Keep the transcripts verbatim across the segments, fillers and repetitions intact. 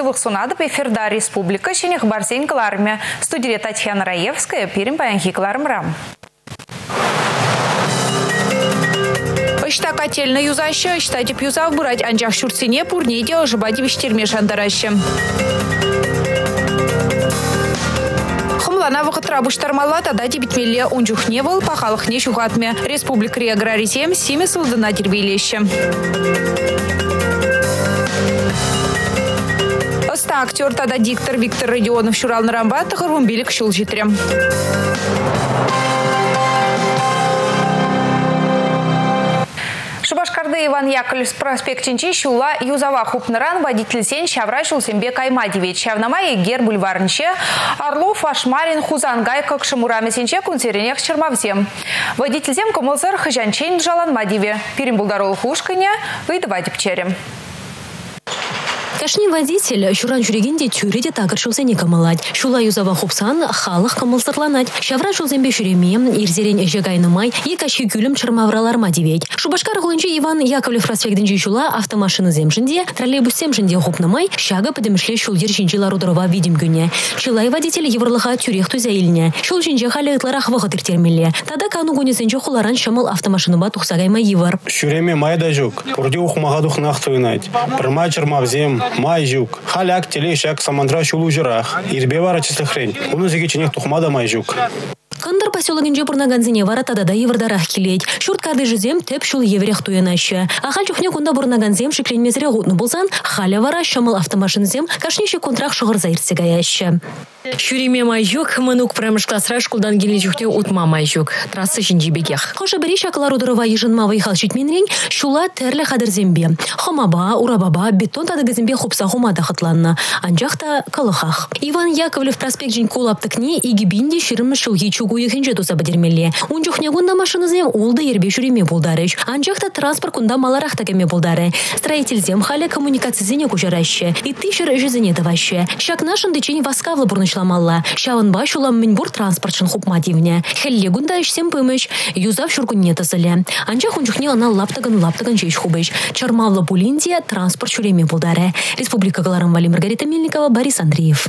шурлық сонады эфирда республика шенех барсен кыларме. Студия Татьяна Раевская, перем баянхи кылармрам. Ышта котельна юзаще, ышта деп юзав бурать анжақ шурцине пурнеде ожыбади виштерме шандараще. Хумлана вақытра бұштармалла тада дебитмелі унжухне был пахалықне шухатме. Республика аграризем симе сылдына дербейлеші. Оста актер тада диктор Виктор Родионов шурал на рамбат ғырвымбелік шул житрем. Шубашкарды Иван Яковлев проспектінчі шула юзава хупныран водитель сен шавра шулсенбе каймадевет. Шавнамай Гер бульварнче Орлов, Ашмарин, Хузангай, Кокшамураме сенче кунцеренех чермавзем. Водитель зем комылзыр хыжанчейн жалан мадеве. Перембулдарол хушканя выдавать пчерем. Кашни водитель шуран жүрегенде тюреде тагыр шулсене камалать. Шула юзава хупсан халық камылсырланать. Шавра шулсенбе жүреме, ирзерен ежегайнымай, екаши күлім чырмавраларма девет. Шубашкар ғылынчы Иван Яковлев проспектінчі шула автомашины земжінде, троллейбус земжінде хупнымай, шага подымышле шул ержинчилар ударова видим гүне. Шилай водитель еврлыха тюрех тузаилне. Шул жинже халі ытларах вағытыр термеле. Тада кану гөнесенче хуларан шамыл автомашыныба тухсагайма евар. Шуреме майда жүк, урде ухмаға духнақ туйнать. Прыма чырмавзем. Май жук. Халяк телешак самандра шулу жырах. Ирбе вара числы хрень. Уну зегеченех тухмада май жук. Кандыр поселогинже бурнаганзине вара тадада евардарах келет. Шурткарды жызем теп шул еверех туянашы. Ахал чухне кунда бурнаганзем шикленмезре гутну болсан, халя вара шамыл автомашинзем кашнеше контракт шығыр заирсегаяшы. Шуриме майжук, манук промышкласра шкулдан гели чухне утма майжук. Трассы жинжибегех. Хоша бери шакалар удырова ежынма вайхал шитменрень, шула терле хадырзембе. Хомаба, урабаба, бетон тадыгазембе хупса хумада хатланна. Анжахта калыхах. Иван Яковлев проспект жин кулаптыкне игибинде ширымы шулги чугуйыхинже туса бадермеле. Унжухне гунда машинызем улды ербе шуриме булдарыш. Анжахта транспорт кунда маларах такеме булдары. Строительзем халя коммуникацизене кужараще. И тышер жизене даваще. Шак нашын дычень васкавлы бурныш ламалла. Шаванба шулам минбур транспортшын хупмативне. Хелле гунда ишсем пымыш. Юзав шургунне тасыле. Анчах унчухне ана лаптаган-лаптаган жеш хубыш. Чармавла Булиндия транспорт шуреме булдары. Республика Галарам Вали Маргарита Мельникова, Борис Андреев.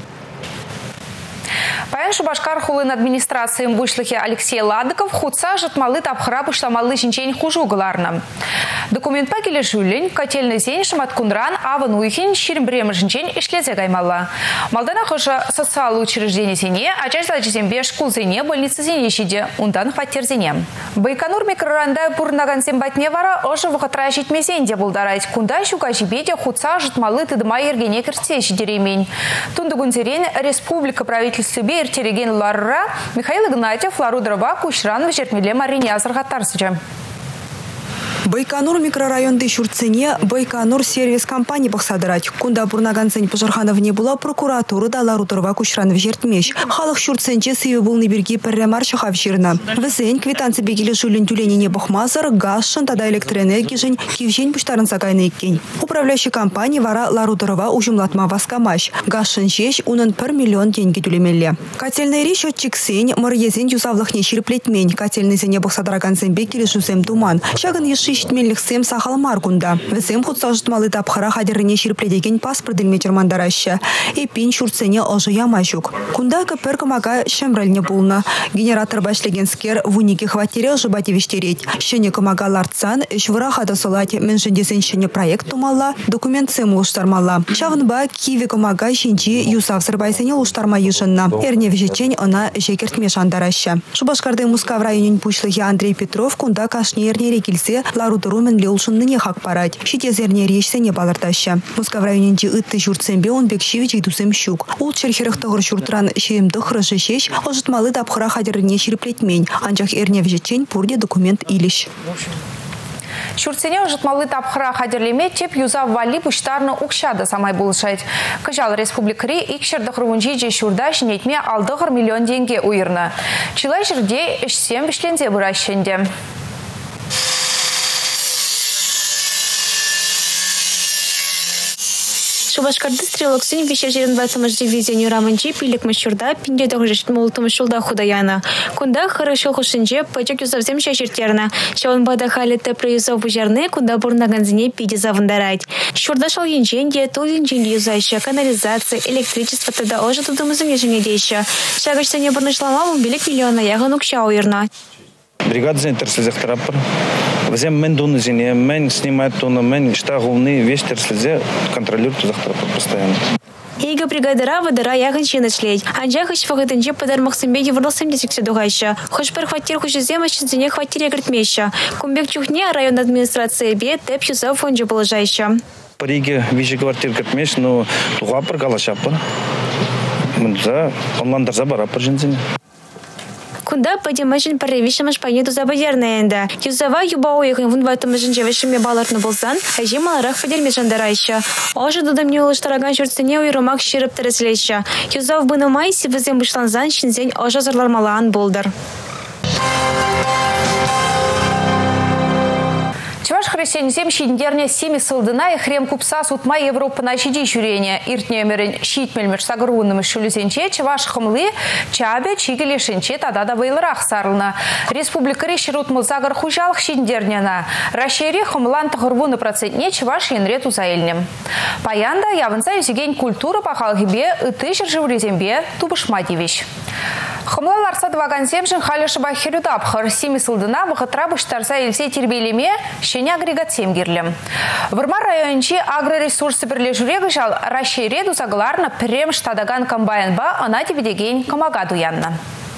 Паян Шубашкар хулын администрации бушлыхе Алексей Ладыков худса жытмалы тапхыра пышламалы жинчень хужу галарна. Документ пакеле жюлень котельный зень шаматкунран аван уйхин ширбрем жинчень ишлезе гаймалла. Малдана хожа социал учреждение зене, а часть зачезембе школ зене больницы зене щиде, ундан хваттер зене. Байконур микроранда пурнаган зембатне вара ожа вахатра житмезенде булдарать. Кунда щука жибеде худса жытмалы тыдыма ергене кіртсе щидеремень. Тундагунзерен республика правительства себе Тереген Ларра, Михаил Игнатьев, Лару Дрова, Кушран, Вечермеле, Марине Азархатарсыча. Байконур микрорайонды шурцене Байконур сервис компании бахсадырать. Кунда бурнаганцень пожарханов не была прокуратура да Лару Дрова Кушран в жертмеш. Халах шурценче сыве был неберги перемар шахавширна. Весень квитанцы бегили жулин тюлени не бахмазар, гашшан тада электроэнергии жень кивжень пуштаран загайный кень. Управляющий компании вара Лару Дрова ужумлатма васкамаш. Гашшан жеж унан пар миллион деньги тюлемелле. Котельный речь отчик сень марьезень юзавлах не ширплетмень. Котельный зене бахсадараганцень бегили жузем туман. Шаган еши Шитмеллих сем сахал маргунда. Весем худса житмалы тапхара хадерне ширпледеген паспорт дельметер мандараща. И пин шурцене ожи ямажук. Кунда капер камага шемральне булна. Генератор башлегенскер в унике хватире ожибати виштереть. Шене камага ларцан, швыра хада солать менжендесен шене проект тумала, документ сему уштармала. Шавнба киви камага шинчи юсав сырбайсене уштарма ешенна. Эрне вижечень она жекерт мешандараща. Шубашкарды Муска в районе пучлыхи Андрей Петров кунда кашне эрне рекильсе Ларударумен леулшынны не хак парать. Щитезерне речься не балартаща. Муска в районе ытты журцембе он бекшивич и дусем щук. Ул черхерах тогр шуртран щемдых рыжещ, ожитмалы тапхыра хадерне ширплетмень. Анчах эрне вжечень пурде документ илищ. Шурцене жытмалы тапхыра хадерлеме теп юза вали пуштарны укшады самай булышайт. Кыжал республикари икшердых рувунжи же шурда шинетме алдығыр миллион деньги уйырны. Чилай жерде ішсем вишлензе бұращенде. Чувашкарды стрелок сын вечержерин ватымыш дивизионер раманчи пилик мышурда пинде дохожешт молтымыш шулда худаяна. Кунда хорошо хушинже пачок юзавзем шаширтерна. Шаван бада халетте проюзов бужарны кунда бурнаганзине пиде завандарать. Шурда шал янченде, тул янченде юзайша, канализация, электричество тогда ожи тудымызым еженедейша. Шагашта не бурнышлама билик миллиона яган укша уйрна. Бригада заинтересовалась траппер. Взем мен дуны зине, мен снимает туна, мен штаговны, весь терслезе контролирует траппер постоянно. Ига бригадара водара яган чинашлей. Анжа хоч фагатынче подар максимбе еврласым десексе дугайша. Хоч пер хватир хоч зема чинзине хватир ягртмеща. Кумбек чухне район администрации бе теп юза фонже положайша. Париге вижу квартир катмеш, но туга пер галашапа. Мунза онландар забара пер жензине. Кунда подимашин паревишамаш панету забадернаенда. Юзава юба уехал вон в этом женжевешиме баларны болсан, а жималарах подермешандарайша. Ожи дудам не улыштараган шурцене уйрумак широп тереслейша. Юзав бы на майси вызем вышланзан шинзень ожа зарлармалаан болдар. Чуваш христианизм щиндерне семи сылдына и хрем купса сутма Европа на щиди жюрение. Иртнемерен щитмельмеш сагрунным шулюзенче чуваш хмлы чабе чигели шинче тадада вейлрах сарлна. Республика реширут мылзагар хужалх щиндернена. Рашери хмлан тахырвуны процентне чуваш янрету заэльнем. Паянда явынса юзеген культура пахалгибе ытышыр живлюзембе тубышмадивищ. Хмла ларса дваганземшин халеши бахирюдабхар семи сылдына вахатра быштарса эльсе тербелеме щеня агрегат семгирлем. В Урмар райончи агроресурсы бірлежурегі жал рашереду загларна прем штадаган комбайнба ана дебедеген камагаду янна.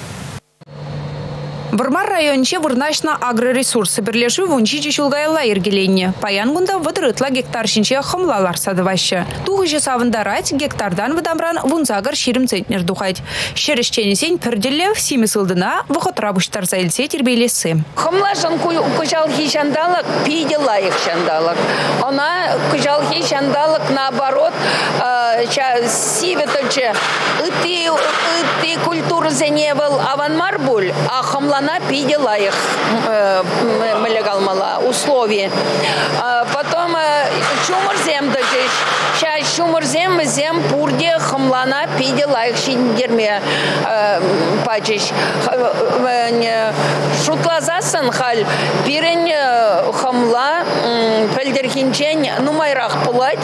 Бурмар районче вырнашна агроресурсы бірлежу вунчи чулгайла иргеленне. Паянгунда выдрытла гектар шинче хымлалар садываще. Туғы жасавындарать гектардан выдамран вунзагар ширим центнер духать. Шерещенесень пірделле сими сылдына вұхытра бұштар заилсе тербейлесі. Хымлашын күжалхи шандалық пиде лайық шандалық. Она күжалхи шандалық наоборот сиветоче ыты культуры зеневал аванмар буль, а хымлан она пидела их э, условия. А потом э, чумурзем даже. Сейчас чумурзем зем пурде хамлана пидела их шиндерме э, пачеш. Шутлазасан халь пирень хамла пельдерхинчень нумайрах пулать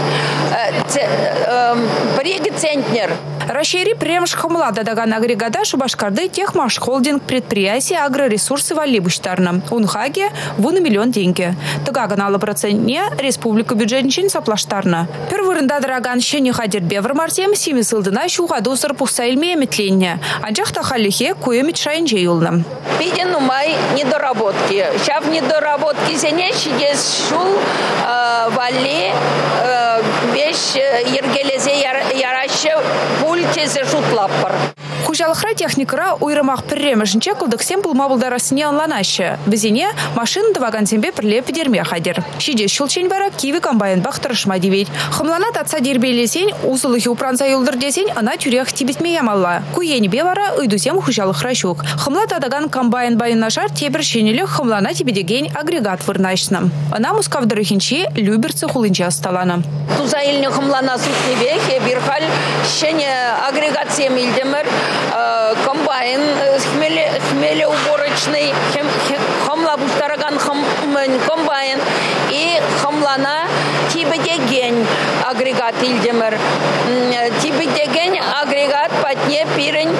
приги центнер. Рашери премш хамла дадаган агрегата Шубашкарды техмаш холдинг предприятия агроресурсы валибуштарна. Унхаге вон миллион деньги. Тагаган процентне республика бюджетничен соплаштарна. Первырында дороган щене хадербе вармартем семи сылдына шугаду сарпухса илме метленне. Анжахта халихе куемит шайнже юлным. Пиден умай недоработки. Шав недоработки зенечи есть шул вали вещь ергелезе яраще пультезе шутлаппар. Хужалхра техникара уйрымах пірремешінче кылдықсен бұл мабылдарасыне анланашы. Бізіне машин дваган зембе пірле пидерме хадер. Шиде шулчен бара киви комбайн бақтырышма девейд. Хымланат атса дербейлесен, узылығы упранса юлдыр десен, ана тюрех тибетме ямалла. Куенебе бара уйдусем хужалхра шук. Хымлат адаган комбайн байын нашар тебір шенелі хымлана тебедеген агрегат вырнашсынам. Ана мускавдырыхинче люберцы хулынче асталана. Тузаильне хымлана сутнебехе бирхаль шене агрегат семилдемер комбайн хмелеуборочный хамла бустараган комбайн и хамлана тибедеген агрегат илдемер тибедеген агрегат патне пирень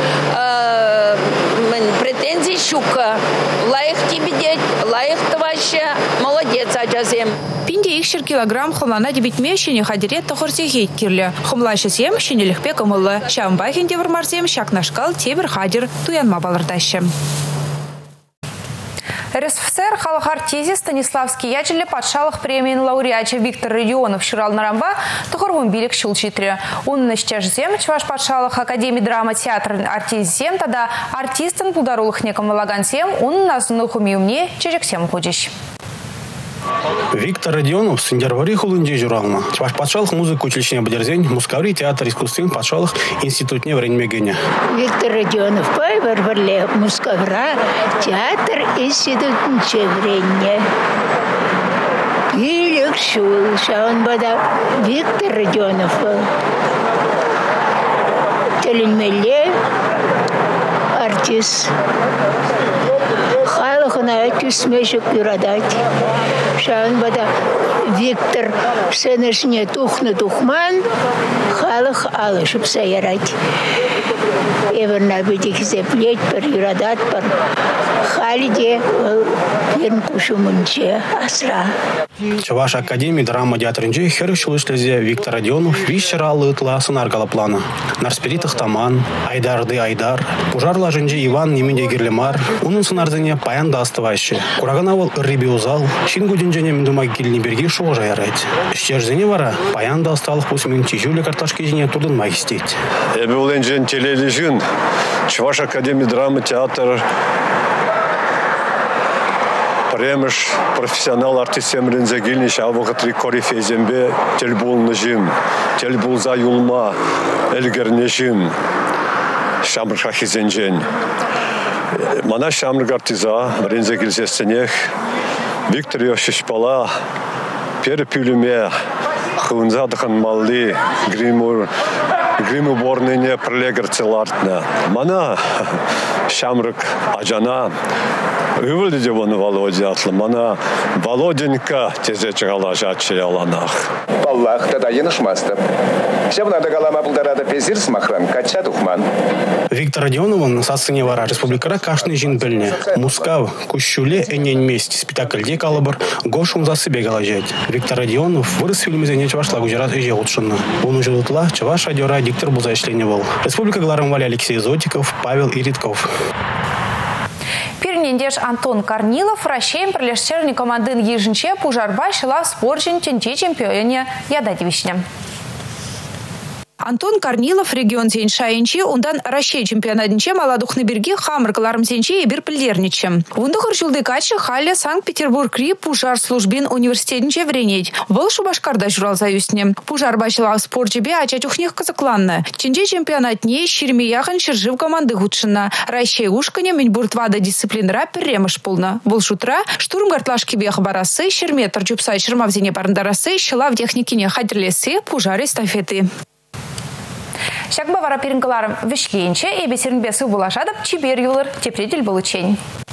претензий щука лайх тибедет лайх тваще молодец аджазем. Пинде икшер килограмм хамлана дебитме щене хадерет тохорсехей кирле. Хамлашы сем щенелихпе кымылы. Шамбайхен девр марсем шак нашкал тебір хадер туянма балырдашы. РСФСР халық артизи Станиславский ячелі патшалық премиен лауреачы Виктор Родионов шырал нарамба тұғырвын билік шыл читре. Оның ішчәжзем Чуваш патшалық академия драма театрын артизем тада артистын пулдарулық некім лагансем оның назынық умеумне чежексем кудеш. Виктор Родионов сендервари хулынде журална. Чуваш патшалық музыку училищне бадерзень, мускаври театр искусствен патшалық институтне вренмегене. Виктор Родионов пай варварле мускавра театр институтне вренне. Или Халық шул, шағын бада Виктор Родионов был. Теленмеле артист. Халықына түсмешік юрадать. Шағын бада Виктор сенешіне тухны тухман, халық алышып сайарать. Эверна бедекізе плеть бір юрадат бір. Халиде ерін кушумынче асра. Чуваш академии драма театрынче хер шулышлезе Виктор Родионов вишер алытла сынаргала плана. Нарспиритах таман, Айдарды Айдар, пужарла жынче Иван немінде герлемар, унын сынардыне паян да астывайшы. Кураганавал ырриби узал, шингу денжене міндума келінеберге шоғы жайрать. Штерзіне вара, паян да асталық пусымен тежулі карташки жіне турдын магистеть. Эбі олен жен телелі жын, Чуваш академии драмы театр Премеш профессионал артист емрензе гилниш авығы три корифезембе телбулны жим, телбулза юлма, элгерне жим, шамрха хизенжен. Мана шамрг артиза, мрензе гилзестенех, Виктор Йошишпала, перепюлюме, хунза дыхан малли, гримур, гриму борныне прилегер целартна. Мана шамрг аджана, Өвілді де оны Володя атлы. Мана Володенька тезе чығала жатшы аланақ. Баллах тада енышмасты. Шабнада галама бұлдарада пезір смахран, кача тухман. Виктор Родионовын сасыне вара республикара кашны жин біліне. Мускав, күшшуле әнен месте спектакльде калыбыр, гошум засыбе галажет. Виктор Родионов вырыс фильмізене чывашла гужарат өже ғутшыны. Оны жылытла чываш радиора диктор бұлза ішлене был. Республика гларым вали Алексей Зотиков, Павел Иритков. Пирнендеш Антон Корнилов Рашейм прилештерни командын ежінче пужарбай шыла споржен тенче чемпионе ядадивишне. Антон Корнилов регион зен шайынче, ондан Рашей чемпионатынче маладухны берге хамыргаларым зенче ебір пілдерниче. Ондығыр жылды качы Халя Санкт-Петербург-Ри пужар службин университетінче вренет. Бұл Шубашкарда журал заюсне. Пужар башыла спорт жебе ачачухнех казакланны. Тенче чемпионатне шерме яхын шыржив команды гудшына. Рашей ушкане Минбуртвада дисциплинера перремыш пулна. Бұл шутра штурм гартлашки бех барасы, шерме тарчупсай шырмавзене барындарасы, шыла в техникине хадрлесе пужар эстафеты. Шакба вара пирингаларым вишленче, эбе сирнбесі булашадып, чибер юлыр тепредель был учень.